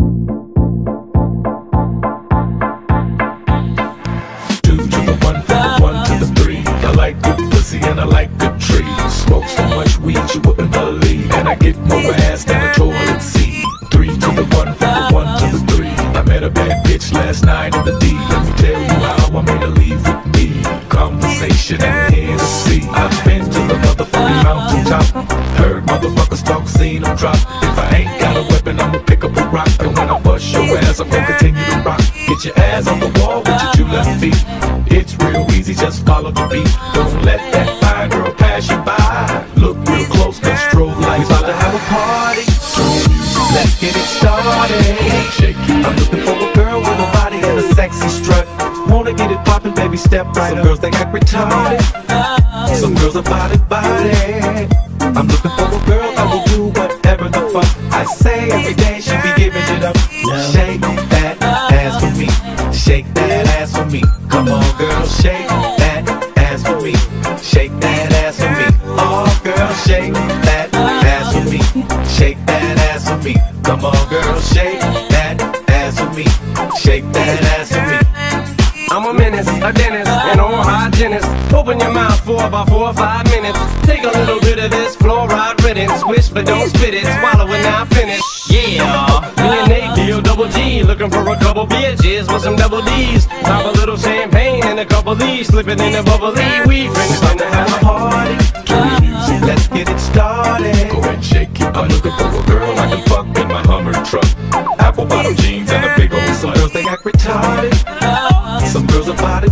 Two to the one, from the one to the three. I like good pussy and I like good trees. Smoke so much weed you wouldn't believe, and I get more ass than a toilet seat. Three to the one, from the one to the three. I met a bad bitch last night in the D. Let me tell you how I made her leave with me. Conversation and Hennessy. I've been to the motherfucking mountaintop. Heard motherfuckers talk, seen them drop. If I ain't got a weapon, I'ma pick up a rock. And when I bust your ass, I'm gonna continue to rock. Get your ass on the wall with your two left feet. It's real easy, just follow the beat. Don't let that fine girl pass you by. Look real close, cause strobe lights about to have a party. Let's get it started. Shake it. I'm looking for a girl with a body and a sexy strut. Wanna get it poppin', baby, step right up. Some girls, they act retarded. Some girls are body. I'm looking for a girl that will do whatever the fuck I say. Every day she be giving it up. Shake that ass for me. Shake that ass for me. Come on, girl, shake that ass for me. Shake that ass for me. Oh, girl, shake that ass for me. Shake that ass for me. Come on, girl, shake that ass for me. Shake that ass for me. I'm a menace, a dentist, an oral hygienist. Open your mouth for about 4 or 5 minutes. Take a little bit of this fluoride riddance. Swish but don't spit it, swallow it now finish. Yeah, me and Nate deal double G. Looking for a couple bitches with some double D's. Pop a little champagne and a couple D's. Slip it in a bubbly. We finna have a party. Turn the music, Let's get it started. go and shake it. I'm looking for a girl I can fuck in my Hummer truck. Apple bottom jeans and a big old Some slut. girls they act retarded. Some girls are body.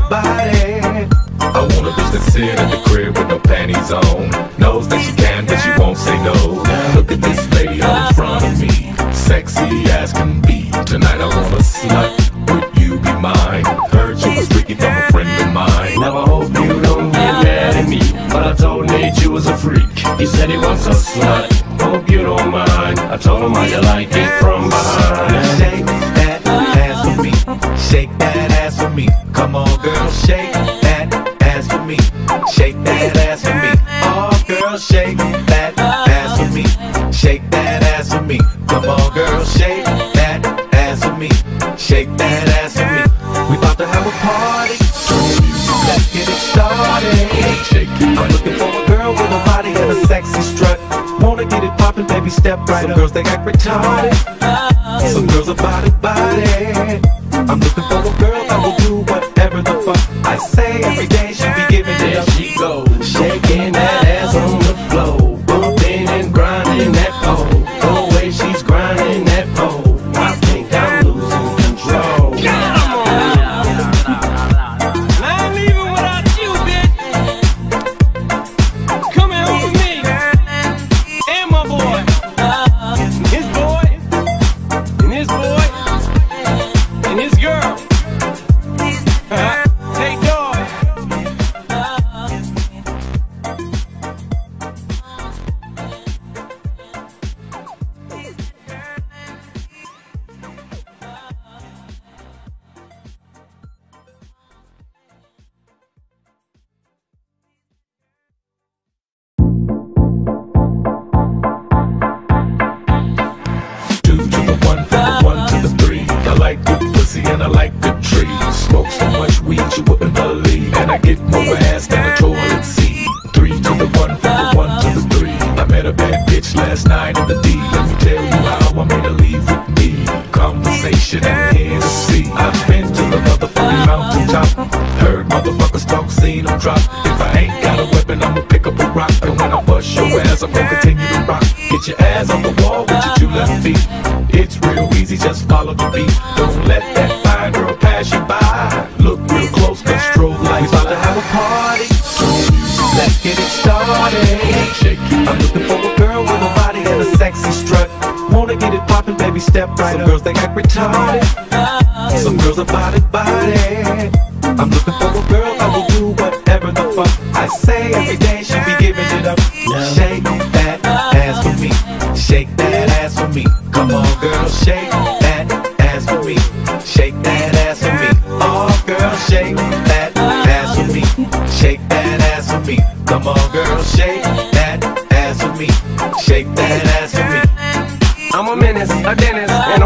I want a bitch that sit at the crib with no panties on. Knows that she can, but she won't say no. Look at this lady all in front of me, sexy as can be. Tonight I want a slut, would you be mine? Heard you was freaky from a friend of mine. Now I hope you don't get mad at me, but I told Nate you was a freak. He said he wants a slut, hope you don't mind. I told him how you like it from behind. Shake that ass for me. Shake that ass for me. Come on, girl, shake that ass for me. Shake that ass for me. Oh, girl, shake that ass for me. Shake that ass for me. Come on, girl, shake that ass for me. Shake that ass for me. We about to have a party. Let's get it started. I'm looking for a girl with a body and a sexy strut. Wanna get it poppin', baby, step right up. Some girls, they act retarded. Some girls are body. I'm looking for a girl that will do whatever the fuck I say. Every day she be giving it up. There she goes, shaking that ass on the floor, bumping and grinding that pole. The way she's grinding that pole, I think I'm losing control. Come on! I ain't leaving without you, bitch. Coming home with me and my boy, his boy, and his boy, and his girl. Take dog. Two to the one, from the one to the three. I like good pussy and I like good trees. Smoke so much weed you wouldn't believe, and I get more ass than a toilet seat. Three to the one, from the one to the three. I met a bad bitch last night in the D. Let me tell you how I made her leave with me. Conversation and Hennessy. I've been to the motherfucking mountaintop. Heard motherfuckers talk, seen them drop. If I ain't got a weapon, I'ma pick up a rock. And when I bust your ass, I'm gonna continue to rock. Get your ass on the wall with your two left feet. It's real easy, just follow the beat. Don't let that fine girl pass you by. Look real close, cause strobe lights about to have a party. Let's get it started. Shake it. I'm looking for a girl with a body and a sexy strut. Wanna get it poppin', baby, step right up. Some girls, they act retarded. Some girls are body. I'm looking for a girl that will do whatever the fuck I say. Every day she be giving it up. Shake that ass for me. Shake that ass for me. Come on, girl, shake that ass for me. Shake that ass for me. Oh, girl, shake that ass for me. Shake that ass for me. Come on, girl, shake that ass for me. Shake that ass for me. I'm a menace, a dentist, an oral hygienist.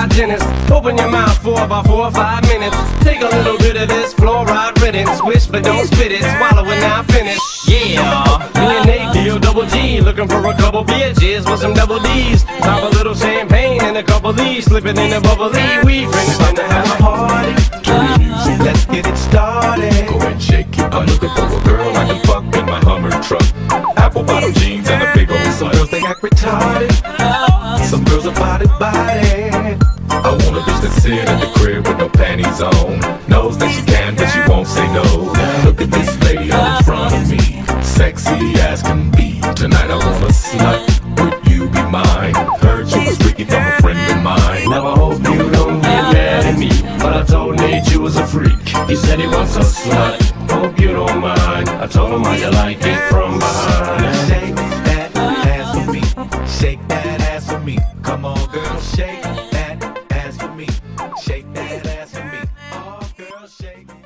hygienist. Open your mouth for about 4 or 5 minutes. Take a little bit of this fluoride riddance. Swish but don't spit it, swallow it now finish. Yeah, me and Nate deal double G. Looking for a couple beer jizz with some double D's. Pop a little champagne and a couple D's. Slipping in the bubbly. We friends time to have a party. Turn the music, Let's get it started. go and shake it. I'm looking for a girl I can fuck in my Hummer truck. Apple bottom jeans and a big old Some slut. girls they act retarded. Some girls are body. I want a bitch that sit at the crib with no panties on. Knows that she can, but she won't say no. Look at this lady all in front of me, sexy as can be. Tonight I want a slut, would you be mine? Heard you was freaky from a friend of mine. Now I hope you don't get mad at me, but I told Nate you was a freak. He said he wants a slut. Hope you don't mind. I told him how you like it from behind. Shake that ass for me. Shake that ass for me. Come on, girl, shake that ass for me. Shake that ass for me. Oh, girl, shake.